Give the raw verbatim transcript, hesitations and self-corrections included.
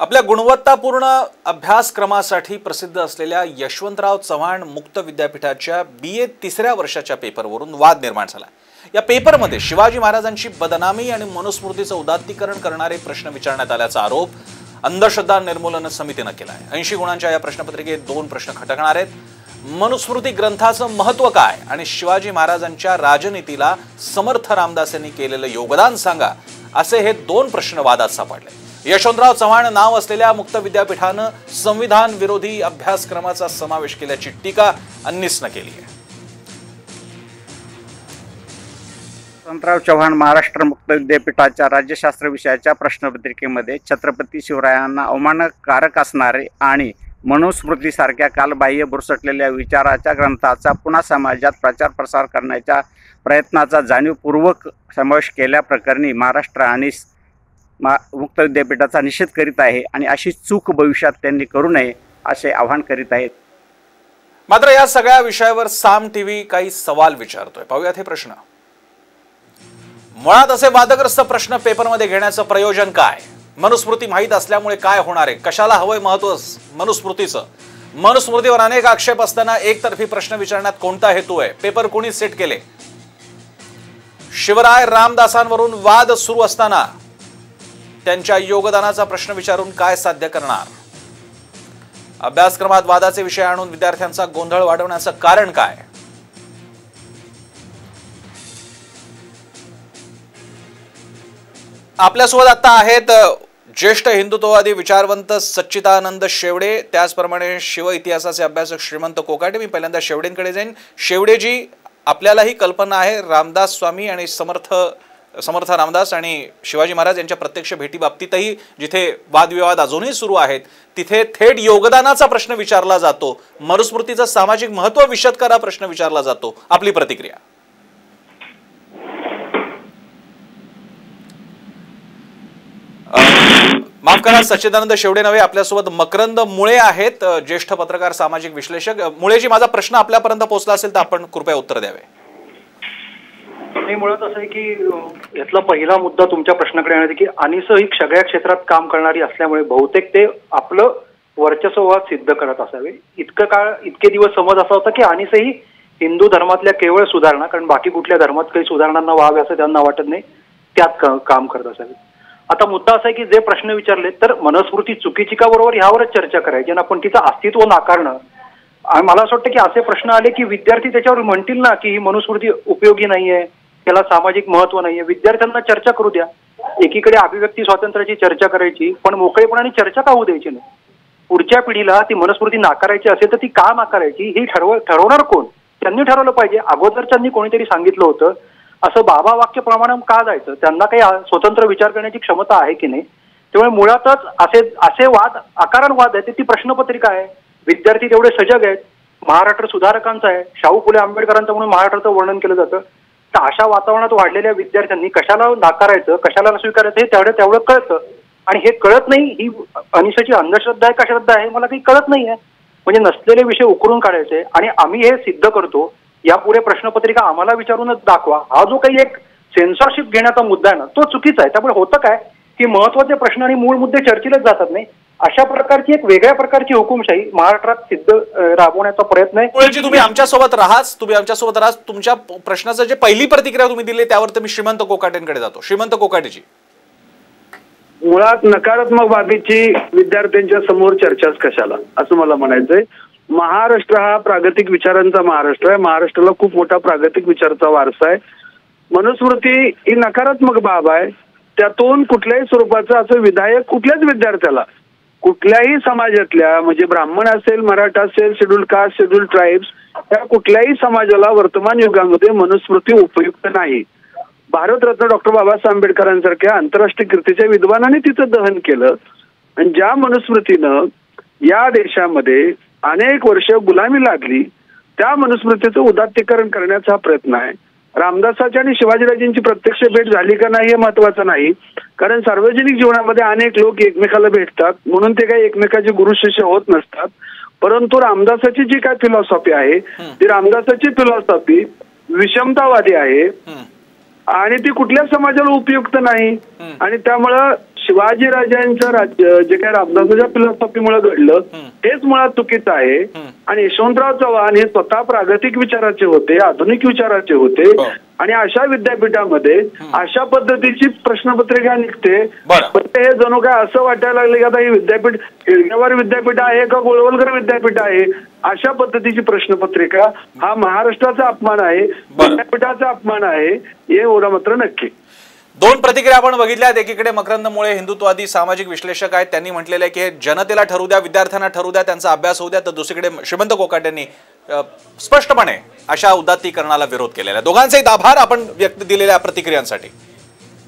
आपल्या गुणवत्तापूर्ण अभ्यासक्रमासाठी प्रसिद्ध असलेल्या यशवंतराव चव्हाण मुक्त विद्यापीठाच्या बी ए तिसऱ्या वर्षाच्या पेपरवरून वाद निर्माण झाला। या पेपरमध्ये शिवाजी महाराजांची बदनामी आणि मनुस्मृतीचं उदात्तीकरण करणारे प्रश्न विचारण्यात आल्याचा आरोप अंधश्रद्धा निर्मूलन समितीने केला आहे। ऐंशी गुणांच्या या प्रश्नपत्रिकेत दोन प्रश्न खटकणार आहेत। मनुस्मृती ग्रंथाचं महत्त्व काय आणि शिवाजी महाराजांच्या राजनीतीला समर्थ रामदास यांनी केलेलं योगदान सांगा, असे हे दोन प्रश्न वादात सापडले। यशवंतराव चव्हाण नाव असलेल्या मुक्त विद्यापीठानं संविधान विरोधी अभ्यासक्रमाचा समावेश केल्याची टीका अन्निसने केली आहे। यशवंतराव चव्हाण महाराष्ट्र मुक्त विद्यापीठाच्या राज्यशास्त्र विषयाच्या प्रश्नपत्रिकेमध्ये छत्रपती शिवरायांना अवमानकारक असणारे आणि मनुस्मृतीसारख्या कालबाह्य बुरसटलेल्या विचाराच्या ग्रंथाचा पुन्हा समाजात प्रचार प्रसार करण्याच्या प्रयत्नाचा जाणीवपूर्वक समावेश केल्याप्रकरणी महाराष्ट्र आणि मुक्त विद्यापीठाचा निषेध करीत आहे आणि अशी चूक भविष्यात त्यांनी करू नये असे आवाहन करीत आहेत। मात्र या सगळ्या विषयावर साम टीव्ही काही सवाल विचारतोय। पाहूयात हे प्रश्न। मुळात असे वादग्रस्त प्रश्न पेपरमध्ये घेण्याचं प्रयोजन काय? मनुस्मृती माहीत असल्यामुळे काय होणार आहे? कशाला हवंय महत्त्व मनुस्मृतीचं? मनुस्मृतीवर अनेक आक्षेप असताना एकतर्फी प्रश्न विचारण्यात कोणता हेतू आहे? पेपर कोणी सेट केले? शिवराय रामदासांवरून वाद सुरू असताना त्यांच्या योगदानाचा प्रश्न विचारून काय साध्य करणार? अभ्यासक्रमात वादाचे विषय आणून विद्यार्थ्यांचा गोंधळ वाढवण्याचं कारण काय? आपल्यासोबत आता आहेत ज्येष्ठ हिंदुत्ववादी विचारवंत सच्चिदानंद शेवडे, त्याचप्रमाणे शिव इतिहासाचे अभ्यासक श्रीमंत कोकाटे। मी पहिल्यांदा शेवडेंकडे जाईन। शेवडेजी, आपल्यालाही कल्पना आहे रामदास स्वामी आणि समर्थ समर्थ रामदास आणि शिवाजी महाराज यांच्या प्रत्यक्ष भेटी बाबतीतही जिथे वादविवाद अजूनही सुरू आहेत तिथे थेट योगदानाचा प्रश्न विचारला जातो, मनुस्मृतीचं सामाजिक महत्त्व विशद करा प्रश्न विचारला जातो। आपली प्रतिक्रिया? माफ करा, सच्चिदानंद शेवडे नव्हे, आपल्यासोबत मकरंद मुळे आहेत, ज्येष्ठ पत्रकार, सामाजिक विश्लेषक। मुळेजी, माझा प्रश्न आपल्यापर्यंत पोहोचला असेल तर आपण कृपया उत्तर द्यावे। नाही, मुळात असं आहे की यातला पहिला मुद्दा तुमच्या प्रश्नाकडे येणार की अनिसं ही सगळ्या क्षेत्रात काम करणारी असल्यामुळे बहुतेक ते आपलं वर्चस्व सिद्ध करत असावे। इतकं काळ इतके दिवस समज असा होता की अनिसं ही हिंदू धर्मातल्या केवळ सुधारणा, कारण बाकी कुठल्या धर्मात काही सुधारणा व्हावे असं त्यांना वाटत नाही, त्यात काम करत असावे। आता मुद्दा असा आहे की जे प्रश्न विचारले तर मनुस्मृती चुकीची का बरोबर ह्यावरच चर्चा करायची आणि आपण तिचं अस्तित्व नाकारणं। आणि मला असं वाटतं की असे प्रश्न आले की विद्यार्थी त्याच्यावर म्हणतील ना की ही मनुस्मृती उपयोगी नाहीये, त्याला सामाजिक महत्व नाहीये। विद्यार्थ्यांना चर्चा करू द्या। एकीकडे अभिव्यक्ती स्वातंत्र्याची चर्चा करायची, पण मोकळेपणाने चर्चा का होऊ द्यायची नाही? पुढच्या पिढीला ती मनुस्मृती नाकारायची असेल तर ती का नाकारायची हे ठरव ठरवणार कोण? त्यांनी ठरवलं पाहिजे। अगोदरच्यांनी कोणीतरी सांगितलं होतं असं बाबा वाक्यप्रमाणे का जायचं? त्यांना काही स्वतंत्र विचार करण्याची क्षमता आहे की नाही? त्यामुळे मुळातच असे असे वाद अकारण वाद आहेत, ती प्रश्नपत्रिका आहे। विद्यार्थी तेवढे सजग आहेत, महाराष्ट्र सुधारकांचा आहे, शाहू फुले आंबेडकरांचं म्हणून महाराष्ट्राचं वर्णन केलं जातं। तर अशा वातावरणात वाढलेल्या विद्यार्थ्यांनी कशाला नाकारायचं, कशाला स्वीकारायचं हे तेवढं तेवढं कळतं। आणि हे कळत नाही ही अनिशाची अंधश्रद्धा आहे का श्रद्धा आहे मला काही कळत नाही आहे। म्हणजे नसलेले विषय उकरून काढायचे आणि आम्ही हे सिद्ध करतो, यापुढे प्रश्नपत्रिका आम्हाला विचारूनच दाखवा, हा जो काही एक सेन्सॉरशिप घेण्याचा मुद्दा आहे ना तो चुकीचा आहे। त्यामुळे होतं काय की महत्वाचे प्रश्न आणि मूळ मुद्दे चर्चेलाच जातात नाही। अशा प्रकारची एक वेगळ्या प्रकारची हुकुमशाही महाराष्ट्रात सिद्ध राबवण्याचा प्रयत्न आहे। तुम्ही आमच्यासोबत राहाच तुम्ही आमच्यासोबत राहाच तुमच्या प्रश्नाचं जे पहिली प्रतिक्रिया तुम्ही दिली त्यावर तर मी श्रीमंत कोकाटेंकडे जातो। श्रीमंत कोकाटेजी, मुळात नकारात्मक बाबीची विद्यार्थ्यांच्या समोर चर्चाच कशाला असं मला म्हणायचंय। महाराष्ट्र हा प्रागतिक विचारांचा महाराष्ट्र आहे। महाराष्ट्राला खूप मोठा प्रागतिक विचाराचा वारसा आहे। मनुस्मृती ही नकारात्मक बाब आहे, त्यातून कुठल्याही स्वरूपाचं असं विधायक कुठल्याच विद्यार्थ्याला कुठल्याही समाजातल्या म्हणजे ब्राह्मण असेल, मराठा असेल, शेड्यूल कास्ट, शेड्यूल ट्राईब्स, या कुठल्याही समाजाला वर्तमान युगामध्ये मनुस्मृती उपयुक्त नाही। भारतरत्न डॉक्टर बाबासाहेब आंबेडकरांसारख्या आंतरराष्ट्रीय कीर्तीच्या विद्वानांनी तिचं दहन केलं आणि ज्या मनुस्मृतीनं या देशामध्ये अनेक वर्ष गुलामी लागली त्या मनुस्मृतीचं उदात्तीकरण करण्याचा हा प्रयत्न आहे। रामदासाची आणि शिवाजीराजांची प्रत्यक्ष भेट झाली का नाही हे महत्वाचं नाही, कारण सार्वजनिक जीवनामध्ये अनेक लोक एकमेकाला भेटतात म्हणून ते काही एकमेकाचे गुरु शिष्य होत नसतात। परंतु रामदासाची जी काय फिलॉसॉफी आहे ती रामदासाची फिलॉसॉफी विषमतावादी आहे आणि ती कुठल्या समाजाला उपयुक्त नाही। आणि त्यामुळं शिवाजीराजांचं राज्य जे काही रामदासाच्या फिलॉसॉफीमुळे घडलं हेच मुळात चुकीचं आहे. आणि यशवंतराव चव्हाण हे स्वतः प्रागतिक विचाराचे होते, आधुनिक विचाराचे होते. आणि अशा विद्यापीठामध्ये अशा पद्धतीची प्रश्नपत्रिका निघते. पण हे जणू काय असं वाटायला लागले की आता हे विद्यापीठ हिरण्यावार विद्यापीठ आहे का गोळवलकर विद्यापीठ आहे. अशा पद्धतीची प्रश्नपत्रिका हा महाराष्ट्राचा अपमान आहे, विद्यापीठाचा अपमान आहे, हे एवढं मात्र नक्की. दोन प्रतिक्रिया आपण बघितल्यात. एकीकडे मकरंद मुळे हिंदुत्ववादी सामाजिक विश्लेषक आहेत, त्यांनी म्हटलेलं आहे की हे जनतेला ठरू द्या, विद्यार्थ्यांना ठरू द्या, त्यांचा अभ्यास होऊ द्या. तर दुसरीकडे श्रीमंत कोकाटे यांनी स्पष्टपणे अशा उदात्तीकरणाला विरोध केलेला आहे. दोघांचेही आभार आपण व्यक्त दिलेल्या प्रतिक्रियांसाठी.